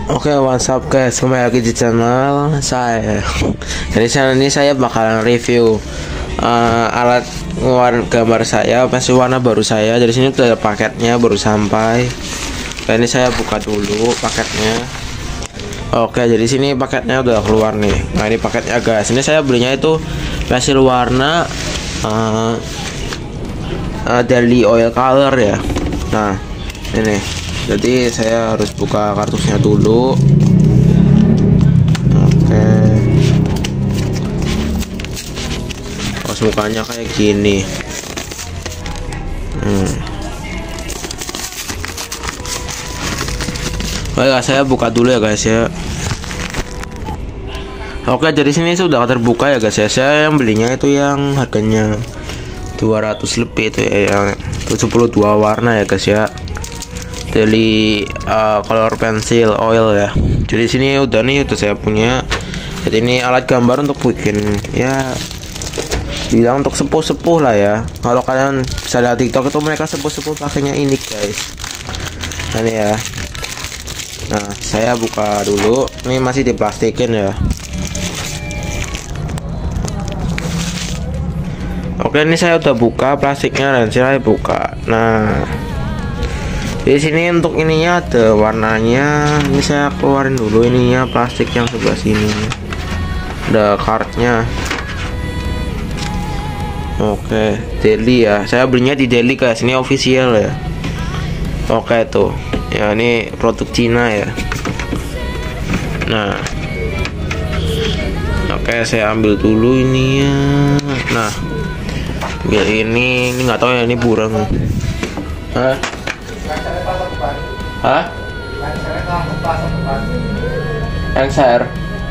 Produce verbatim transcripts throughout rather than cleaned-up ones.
Oke, what's up guys, kembali lagi di channel saya. Jadi channel ini saya bakalan review uh, alat ngeluarin gambar saya, pensil warna baru saya. Dari sini tuh ada paketnya baru sampai. Nah, ini saya buka dulu paketnya. Oke, jadi sini paketnya udah keluar nih. Nah, ini paketnya guys. Ini saya belinya itu pensil warna uh, uh, Daily Oil Color ya. Nah, ini. Jadi saya harus buka kartusnya dulu. Oke. Pas mukanya kayak gini. Hmm. Baik, saya buka dulu ya guys ya. Oke, jadi sini sudah terbuka ya guys ya. Saya yang belinya itu yang harganya dua ratus lebih itu ya, yang tujuh puluh dua warna ya guys ya. Daily uh, color pencil oil ya. Jadi sini udah nih, udah saya punya. Jadi ini alat gambar untuk bikin ya, bilang untuk sepuh-sepuh lah ya. Kalau kalian bisa lihat TikTok itu mereka sepuh-sepuh pakainya ini guys. Nah, ini ya. Nah, saya buka dulu. Ini masih diplastikin ya. Oke, ini saya udah buka plastiknya dan saya buka. Nah, di sini untuk ininya ada warnanya. Ini saya keluarin dulu ininya, plastik yang sebelah sini. Ada cardnya. Oke, Daily ya. Saya belinya di Daily guys. Ini official ya. Oke tuh. Ya, ini produk Cina ya. Nah. Oke, saya ambil dulu ininya. Nah. Ambil ini, ini nggak tahu ya, ini burung. Hah? Hah? Lengser?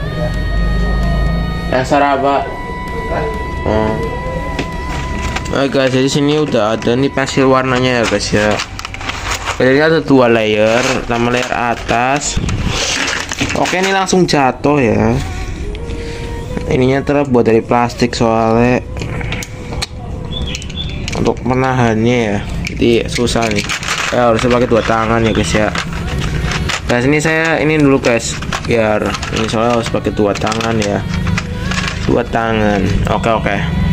Lengser apa? Oh. Nah guys, jadi sini udah ada nih pensil warnanya ya guys ya. Jadi ada dua layer, pertama layer atas. Oke, ini langsung jatuh ya. Ininya terbuat dari plastik soalnya untuk menahannya ya. Jadi susah nih. Ya harus pakai dua tangan ya guys ya. Nah, sini saya ini dulu guys, biar ini soalnya harus pakai dua tangan ya. Dua tangan. Oke oke.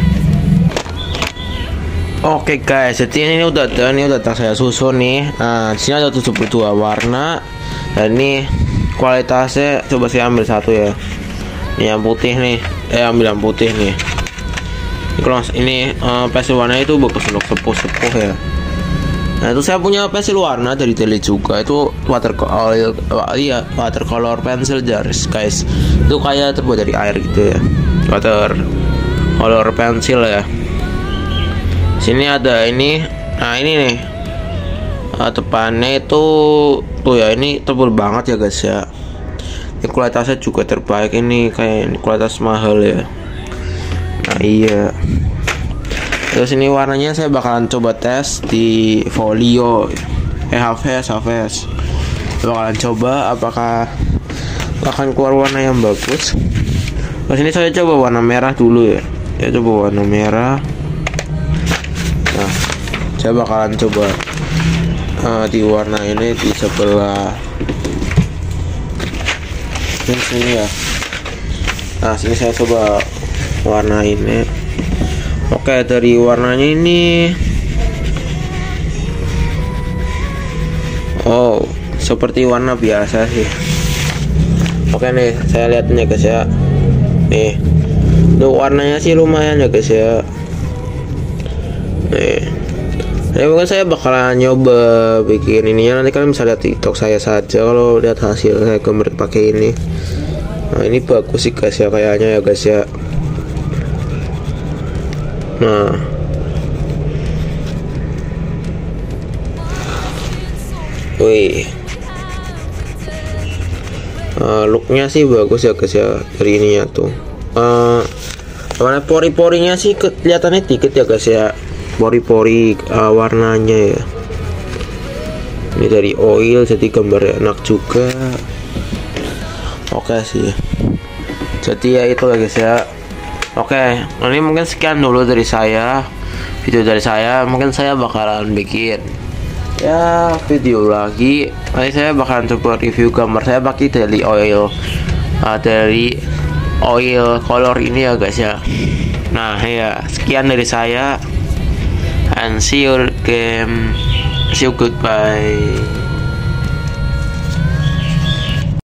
Oke guys, jadi ini udah ada, ini udah saya susun nih. Nah, di sini ada tujuh puluh dua warna. Dan ini kualitasnya coba saya ambil satu ya. Ini yang putih nih. Eh ambil yang putih nih. Ini kalau ini uh, pensil warna itu bagus untuk sepuh-sepuh ya. Nah, itu saya punya pensil warna dari Daily juga, itu watercolor, iya watercolor pencil jars guys. Itu kayak terbuat dari air gitu ya, watercolor pencil ya. Sini ada ini, nah ini nih uh, depannya itu tuh ya, ini tebal banget ya guys ya. Ini kualitasnya juga terbaik, ini kayak ini kualitas mahal ya. Nah iya. Terus ini warnanya saya bakalan coba tes di folio eh Hafes Hafes bakalan coba apakah akan keluar warna yang bagus. Terus ini saya coba warna merah dulu ya. Saya coba warna merah. Nah, saya bakalan coba uh, di warna ini di sebelah ini sini ya. Nah, sini saya coba warna ini. Oke, dari warnanya ini, oh seperti warna biasa sih. Oke nih, saya lihat nih guys ya. Nih, untuk warnanya sih lumayan ya guys ya. Nih, jadi mungkin saya bakalan nyoba bikin ininya. Nanti kalian bisa lihat TikTok saya saja kalau lihat hasil saya gambar pakai ini. Nah, ini bagus sih guys ya, kayaknya ya guys ya. Nah, wih, uh, looknya sih bagus ya guys ya dari ininya tuh. Uh, warna pori-porinya sih kelihatannya dikit ya guys ya, pori-pori uh, warnanya ya. Ini dari oil, jadi gambarnya enak juga. Oke sih. Jadi ya itu ya guys ya. Oke, ini mungkin sekian dulu dari saya, video dari saya. Mungkin saya bakalan bikin ya video lagi. Nanti saya bakalan coba review gambar saya pakai daily oil, uh, dari oil color ini ya guys ya. Nah ya, sekian dari saya, and see you again, see you goodbye.